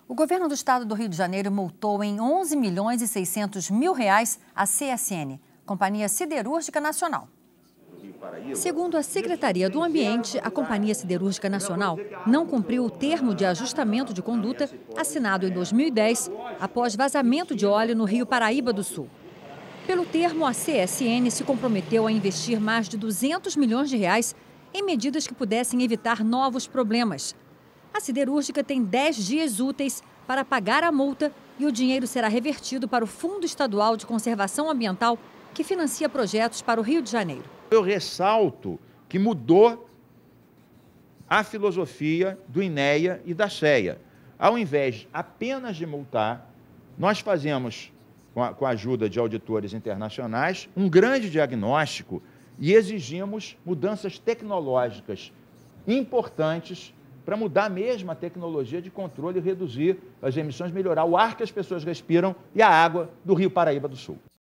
O governo do estado do Rio de Janeiro multou em 11 milhões e 600 mil reais a CSN, Companhia Siderúrgica Nacional. Segundo a Secretaria do Ambiente, a Companhia Siderúrgica Nacional não cumpriu o termo de ajustamento de conduta assinado em 2010, após vazamento de óleo no Rio Paraíba do Sul. Pelo termo, a CSN se comprometeu a investir mais de 200 milhões de reais em medidas que pudessem evitar novos problemas. A siderúrgica tem 10 dias úteis para pagar a multa e o dinheiro será revertido para o Fundo Estadual de Conservação Ambiental, que financia projetos para o Rio de Janeiro. Eu ressalto que mudou a filosofia do INEA e da CEA. Ao invés apenas de multar, nós fazemos, com a ajuda de auditores internacionais, um grande diagnóstico e exigimos mudanças tecnológicas importantes para mudar mesmo a tecnologia de controle e reduzir as emissões, melhorar o ar que as pessoas respiram e a água do Rio Paraíba do Sul.